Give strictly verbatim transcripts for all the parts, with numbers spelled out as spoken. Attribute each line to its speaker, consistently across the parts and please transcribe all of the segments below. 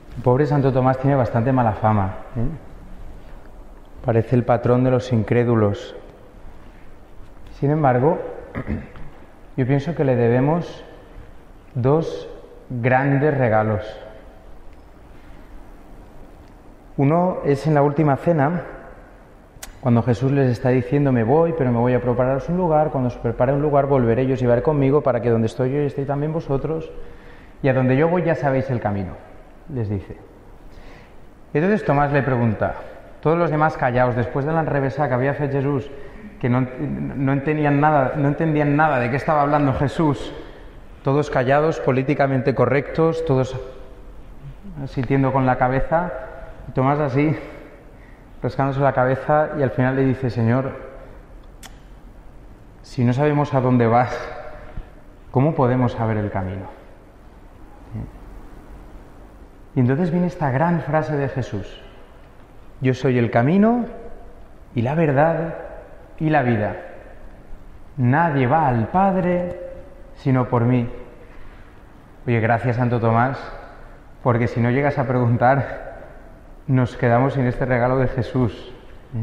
Speaker 1: El pobre Santo Tomás tiene bastante mala fama, ¿eh? Parece el patrón de los incrédulos. Sin embargo, yo pienso que le debemos dos grandes regalos. Uno es en la última cena, cuando Jesús les está diciendo: me voy, pero me voy a prepararos un lugar, cuando os prepare un lugar volveré y os llevaré conmigo para que donde estoy yo estéis también vosotros, y a donde yo voy ya sabéis el camino, les dice. Entonces Tomás le pregunta, todos los demás callados, después de la enrevesada que había hecho Jesús, que no, no, entendían nada, no entendían nada de qué estaba hablando Jesús, todos callados, políticamente correctos, todos sintiendo con la cabeza, y Tomás así, rascándose la cabeza, y al final le dice: Señor, si no sabemos a dónde vas, ¿cómo podemos saber el camino? Y entonces viene esta gran frase de Jesús: yo soy el camino y la verdad y la vida. Nadie va al Padre sino por mí. Oye, gracias Santo Tomás, porque si no llegas a preguntar, nos quedamos sin este regalo de Jesús.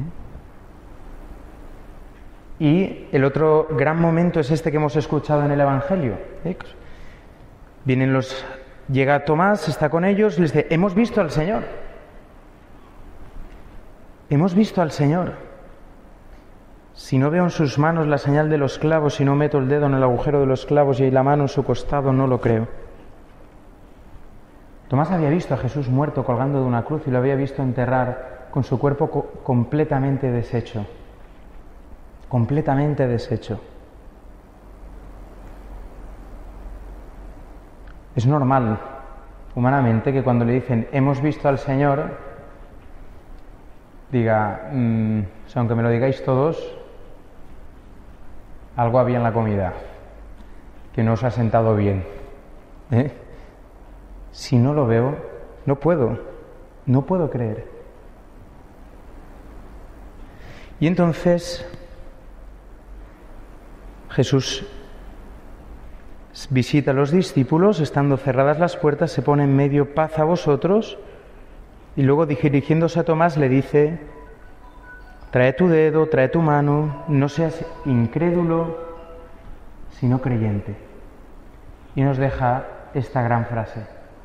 Speaker 1: ¿Eh? Y el otro gran momento es este que hemos escuchado en el Evangelio. ¿Eh? Vienen los... Llega Tomás, está con ellos, les dice: hemos visto al Señor. Hemos visto al Señor. Si no veo en sus manos la señal de los clavos, si no meto el dedo en el agujero de los clavos y la mano en su costado, no lo creo. Tomás había visto a Jesús muerto colgando de una cruz y lo había visto enterrar con su cuerpo co- completamente deshecho. Completamente deshecho. Es normal, humanamente, que cuando le dicen hemos visto al Señor, diga, mmm, o sea, aunque me lo digáis todos, algo había en la comida que no os ha sentado bien. ¿Eh? Si no lo veo, no puedo, no puedo creer. Y entonces Jesús visita a los discípulos, estando cerradas las puertas, se pone en medio: paz a vosotros, y luego dirigiéndose a Tomás le dice: trae tu dedo, trae tu mano, no seas incrédulo, sino creyente. Y nos deja esta gran frase: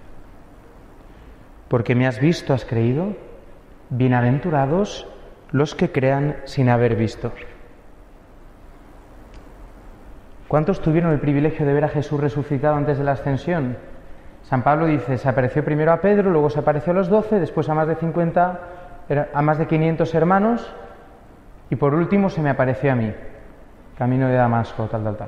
Speaker 1: porque me has visto, has creído, bienaventurados los que crean sin haber visto. ¿Cuántos tuvieron el privilegio de ver a Jesús resucitado antes de la ascensión? San Pablo dice: se apareció primero a Pedro, luego se apareció a los doce, después a más de cincuenta, a más de quinientos hermanos, y por último se me apareció a mí, camino de Damasco, tal, tal, tal.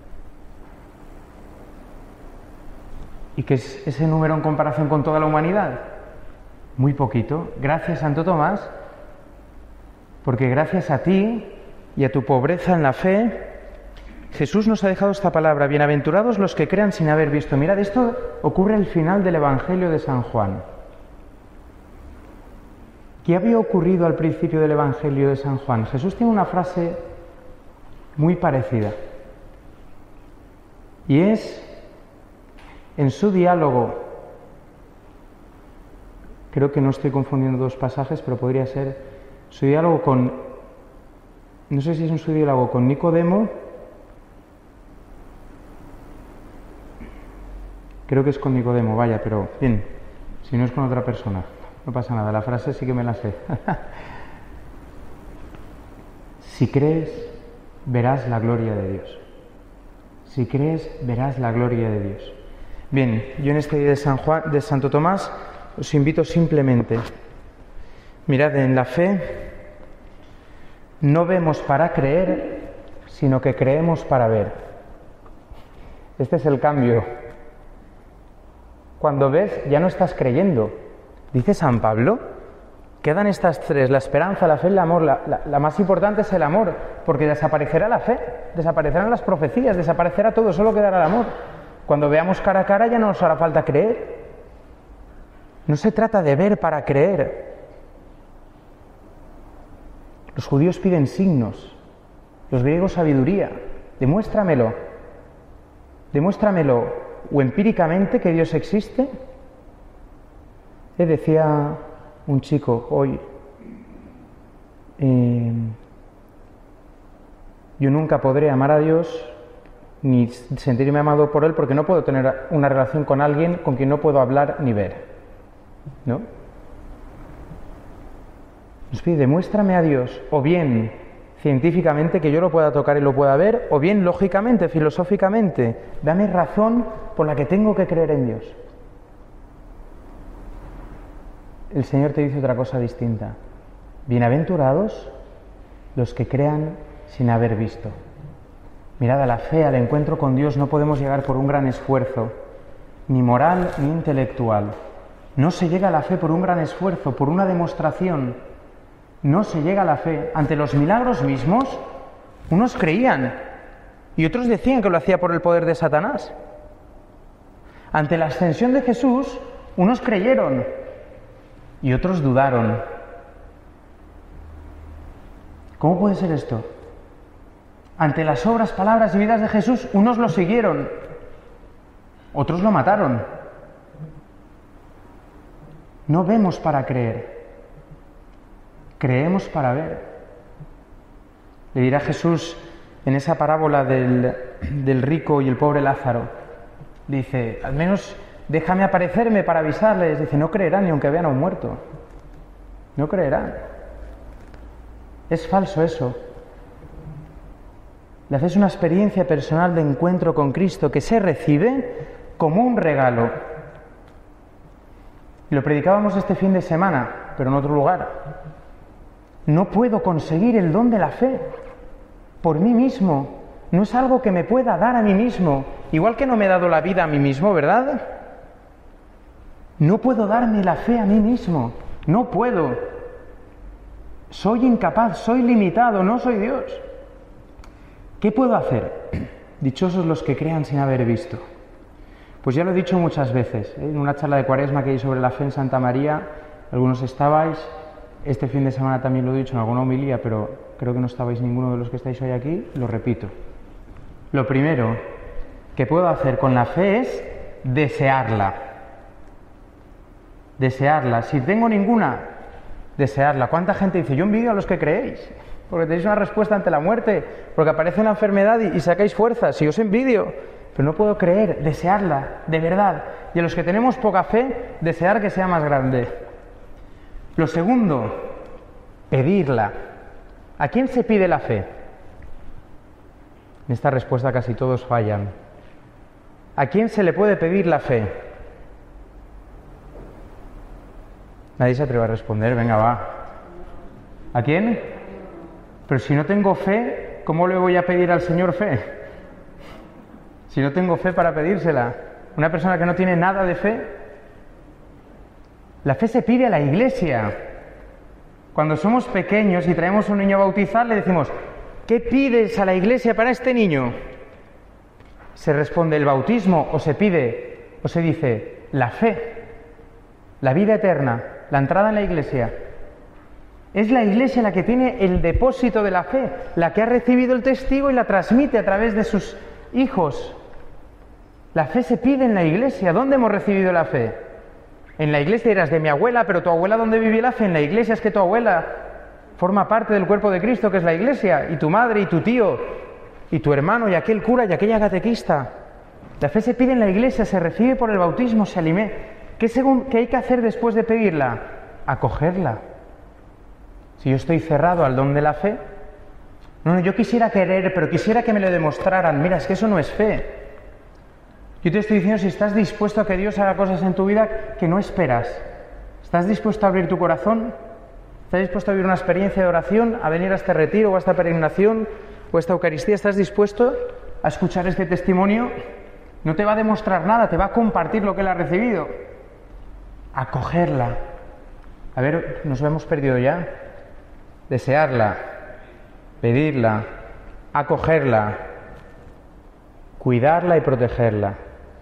Speaker 1: ¿Y qué es ese número en comparación con toda la humanidad? Muy poquito. Gracias, Santo Tomás, porque gracias a ti y a tu pobreza en la fe, Jesús nos ha dejado esta palabra: bienaventurados los que crean sin haber visto. Mirad, esto ocurre al final del Evangelio de San Juan. ¿Qué había ocurrido al principio del Evangelio de San Juan? Jesús tiene una frase muy parecida. Y es, en su diálogo, creo que no estoy confundiendo dos pasajes, pero podría ser su diálogo con, no sé si es en su diálogo con Nicodemo, creo que es con Nicodemo, vaya, pero bien, si no es con otra persona, no pasa nada, la frase sí que me la sé. Si crees, verás la gloria de Dios. Si crees, verás la gloria de Dios. Bien, yo en este día de San Juan, de Santo Tomás, os invito simplemente, mirad, en la fe no vemos para creer, sino que creemos para ver. Este es el cambio. Cuando ves, ya no estás creyendo. Dice San Pablo, quedan estas tres: la esperanza, la fe y el amor. La, la, la más importante es el amor, porque desaparecerá la fe, desaparecerán las profecías, desaparecerá todo, solo quedará el amor. Cuando veamos cara a cara ya no nos hará falta creer. No se trata de ver para creer. Los judíos piden signos, los griegos sabiduría. Demuéstramelo. Demuéstramelo o empíricamente que Dios existe, Eh, decía un chico hoy, eh, yo nunca podré amar a Dios ni sentirme amado por Él porque no puedo tener una relación con alguien con quien no puedo hablar ni ver, ¿no? Nos pide, demuéstrame a Dios, o bien científicamente que yo lo pueda tocar y lo pueda ver, o bien lógicamente, filosóficamente, dame razón por la que tengo que creer en Dios. El Señor te dice otra cosa distinta. Bienaventurados los que crean sin haber visto. Mirad, a la fe, al encuentro con Dios no podemos llegar por un gran esfuerzo, ni moral ni intelectual. No se llega a la fe por un gran esfuerzo, por una demostración. No se llega a la fe. Ante los milagros mismos, unos creían y otros decían que lo hacía por el poder de Satanás. Ante la ascensión de Jesús, unos creyeron y otros dudaron. ¿Cómo puede ser esto? Ante las obras, palabras y vidas de Jesús, unos lo siguieron, otros lo mataron. No vemos para creer, creemos para ver. Le dirá Jesús en esa parábola del, del rico y el pobre Lázaro, dice, al menos déjame aparecerme para avisarles. Dice, no creerán ni aunque vean a un muerto, no creerán. Es falso eso. La fe es una experiencia personal de encuentro con Cristo que se recibe como un regalo. Y lo predicábamos este fin de semana, pero en otro lugar. No puedo conseguir el don de la fe por mí mismo. No es algo que me pueda dar a mí mismo. Igual que no me he dado la vida a mí mismo, ¿verdad? No puedo darme la fe a mí mismo. No puedo. Soy incapaz, soy limitado, no soy Dios. ¿Qué puedo hacer? Dichosos los que crean sin haber visto. Pues ya lo he dicho muchas veces, ¿eh? En una charla de Cuaresma que hay sobre la fe en Santa María, algunos estabais, este fin de semana también lo he dicho en alguna homilía, pero creo que no estabais ninguno de los que estáis hoy aquí, lo repito. Lo primero que puedo hacer con la fe es desearla. Desearla. Si tengo ninguna, desearla. ¿Cuánta gente dice, yo envidio a los que creéis? Porque tenéis una respuesta ante la muerte, porque aparece una enfermedad y, y sacáis fuerzas, y os envidio, pero no puedo creer, desearla, de verdad. Y a los que tenemos poca fe, desear que sea más grande. Lo segundo, pedirla. ¿A quién se pide la fe? En esta respuesta casi todos fallan. ¿A quién se le puede pedir la fe? Nadie se atreve a responder, venga, va. ¿A quién? Pero si no tengo fe, ¿cómo le voy a pedir al Señor fe? Si no tengo fe para pedírsela. Una persona que no tiene nada de fe. La fe se pide a la Iglesia. Cuando somos pequeños y traemos a un niño a bautizar, le decimos, ¿qué pides a la Iglesia para este niño? Se responde el bautismo, o se pide, o se dice, la fe, la vida eterna, la entrada en la Iglesia. Es la Iglesia la que tiene el depósito de la fe, la que ha recibido el testigo y la transmite a través de sus hijos. La fe se pide en la Iglesia. ¿Dónde hemos recibido la fe? En la Iglesia dirás, de mi abuela, pero ¿tu abuela dónde vive la fe? En la Iglesia. Es que tu abuela forma parte del cuerpo de Cristo, que es la Iglesia, y tu madre, y tu tío, y tu hermano, y aquel cura, y aquella catequista. La fe se pide en la Iglesia, se recibe por el bautismo, se alimenta. ¿Qué, según, ¿Qué hay que hacer después de pedirla? Acogerla. Si yo estoy cerrado al don de la fe, no, no, yo quisiera querer, pero quisiera que me lo demostraran. Mira, es que eso no es fe. Yo te estoy diciendo, si estás dispuesto a que Dios haga cosas en tu vida que no esperas, ¿estás dispuesto a abrir tu corazón? ¿Estás dispuesto a vivir una experiencia de oración, a venir a este retiro, o a esta peregrinación, o a esta Eucaristía? ¿Estás dispuesto a escuchar este testimonio? No te va a demostrar nada, te va a compartir lo que él ha recibido. Acogerla. A ver, nos hemos perdido ya. Desearla, pedirla, acogerla, cuidarla y protegerla.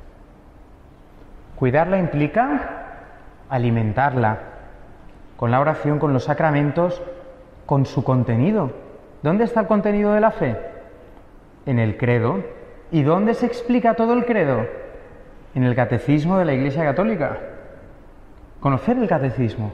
Speaker 1: Cuidarla implica alimentarla con la oración, con los sacramentos, con su contenido. ¿Dónde está el contenido de la fe? En el credo. ¿Y dónde se explica todo el credo? En el catecismo de la Iglesia Católica. Conocer el catecismo.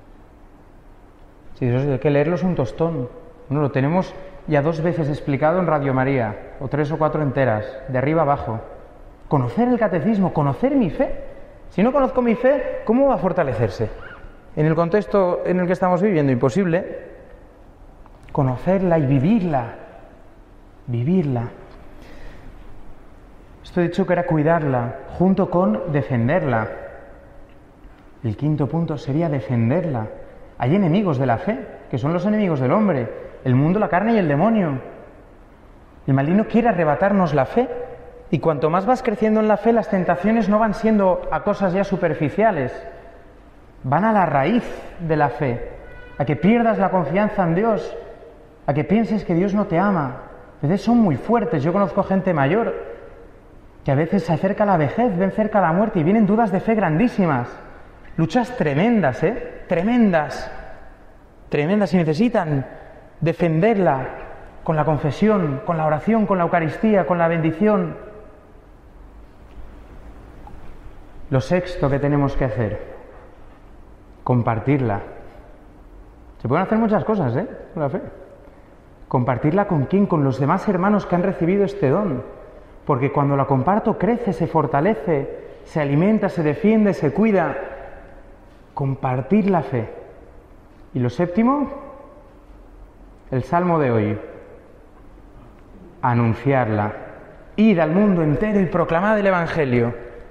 Speaker 1: Si eso hay que leerlo es un tostón. Bueno, lo tenemos ya dos veces explicado en Radio María, o tres o cuatro enteras, de arriba abajo. Conocer el catecismo, conocer mi fe. Si no conozco mi fe, ¿cómo va a fortalecerse? En el contexto en el que estamos viviendo, imposible. Conocerla y vivirla. Vivirla. Esto he dicho que era cuidarla, junto con defenderla. El quinto punto sería defenderla. Hay enemigos de la fe, que son los enemigos del hombre, el mundo, la carne y el demonio. El maligno quiere arrebatarnos la fe, y cuanto más vas creciendo en la fe, las tentaciones no van siendo a cosas ya superficiales, van a la raíz de la fe, a que pierdas la confianza en Dios, a que pienses que Dios no te ama. A veces son muy fuertes. Yo conozco gente mayor que a veces se acerca a la vejez, ven cerca la muerte y vienen dudas de fe grandísimas. Luchas tremendas, ¿eh? Tremendas. Tremendas, y necesitan defenderla con la confesión, con la oración, con la Eucaristía, con la bendición. Lo sexto que tenemos que hacer, compartirla. Se pueden hacer muchas cosas, ¿eh? Con la fe. Compartirla con quién, con los demás hermanos que han recibido este don. Porque cuando la comparto crece, se fortalece, se alimenta, se defiende, se cuida. Compartir la fe. Y lo séptimo, el salmo de hoy. Anunciarla. Id al mundo entero y proclamad el Evangelio.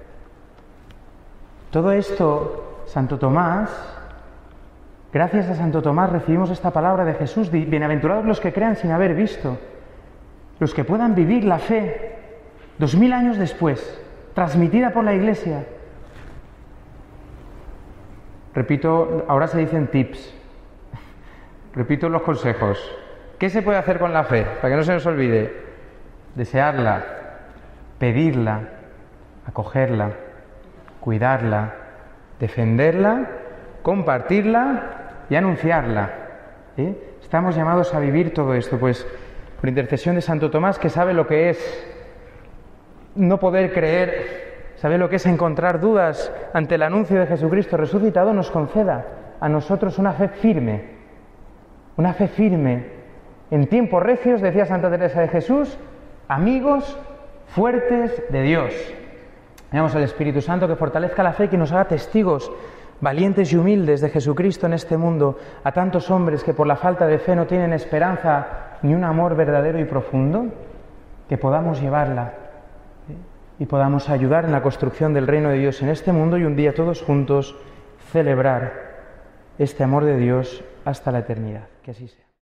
Speaker 1: Todo esto, Santo Tomás, gracias a Santo Tomás recibimos esta palabra de Jesús: bienaventurados los que crean sin haber visto, los que puedan vivir la fe dos mil años después, transmitida por la Iglesia. Repito, ahora se dicen tips, repito los consejos. ¿Qué se puede hacer con la fe? Para que no se nos olvide: desearla, pedirla, acogerla, cuidarla, defenderla, compartirla y anunciarla. ¿Eh? Estamos llamados a vivir todo esto, pues por intercesión de Santo Tomás, que sabe lo que es no poder creer, sabe lo que es encontrar dudas ante el anuncio de Jesucristo resucitado, nos conceda a nosotros una fe firme, una fe firme. En tiempos recios, decía Santa Teresa de Jesús, amigos fuertes de Dios. Pidamos al Espíritu Santo que fortalezca la fe y que nos haga testigos valientes y humildes de Jesucristo en este mundo, a tantos hombres que por la falta de fe no tienen esperanza ni un amor verdadero y profundo, que podamos llevarla ¿eh? y podamos ayudar en la construcción del reino de Dios en este mundo, y un día todos juntos celebrar este amor de Dios hasta la eternidad. Que así sea.